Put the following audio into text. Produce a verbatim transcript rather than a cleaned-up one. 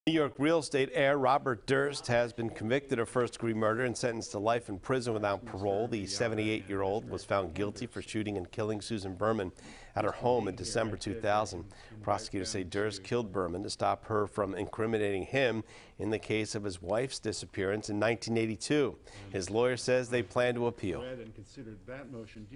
New York real estate heir Robert Durst has been convicted of first-degree murder and sentenced to life in prison without parole. The seventy-eight-year-old was found guilty for shooting and killing Susan Berman at her home in December two thousand. Prosecutors say Durst killed Berman to stop her from incriminating him in the case of his wife's disappearance in nineteen eighty-two. His lawyer says they plan to appeal.